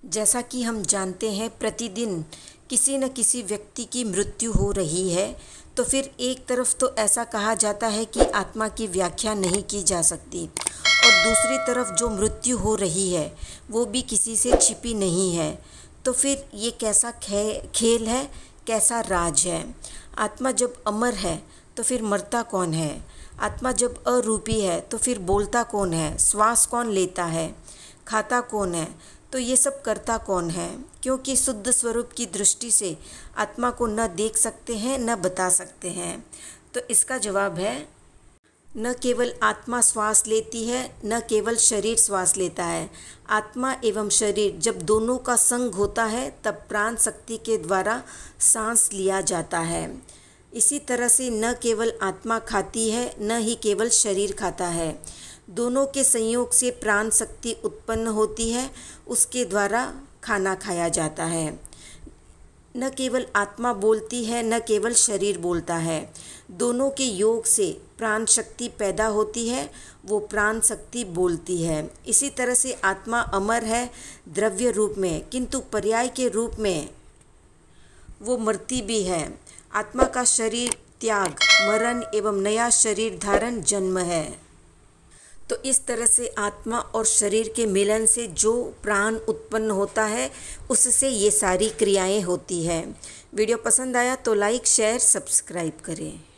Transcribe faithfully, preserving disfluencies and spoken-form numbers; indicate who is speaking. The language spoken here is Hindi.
Speaker 1: जैसा कि हम जानते हैं प्रतिदिन किसी न किसी व्यक्ति की मृत्यु हो रही है, तो फिर एक तरफ तो ऐसा कहा जाता है कि आत्मा की व्याख्या नहीं की जा सकती और दूसरी तरफ जो मृत्यु हो रही है वो भी किसी से छिपी नहीं है। तो फिर ये कैसा खे, खेल है, कैसा राज है? आत्मा जब अमर है तो फिर मरता कौन है? आत्मा जब अरूपी है तो फिर बोलता कौन है? श्वास कौन लेता है? खाता कौन है? तो ये सब करता कौन है? क्योंकि शुद्ध स्वरूप की दृष्टि से आत्मा को न देख सकते हैं न बता सकते हैं। तो इसका जवाब है, न केवल आत्मा श्वास लेती है, न केवल शरीर श्वास लेता है। आत्मा एवं शरीर जब दोनों का संग होता है तब प्राण शक्ति के द्वारा सांस लिया जाता है। इसी तरह से न केवल आत्मा खाती है, न ही केवल शरीर खाता है। दोनों के संयोग से प्राण शक्ति उत्पन्न होती है, उसके द्वारा खाना खाया जाता है। न केवल आत्मा बोलती है, न केवल शरीर बोलता है। दोनों के योग से प्राण शक्ति पैदा होती है, वो प्राण शक्ति बोलती है। इसी तरह से आत्मा अमर है द्रव्य रूप में, किंतु पर्याय के रूप में वो मरती भी है। आत्मा का शरीर त्याग, मरण एवं नया शरीर धारण जन्म है। तो इस तरह से आत्मा और शरीर के मिलन से जो प्राण उत्पन्न होता है उससे ये सारी क्रियाएं होती है। वीडियो पसंद आया तो लाइक, शेयर, सब्सक्राइब करें।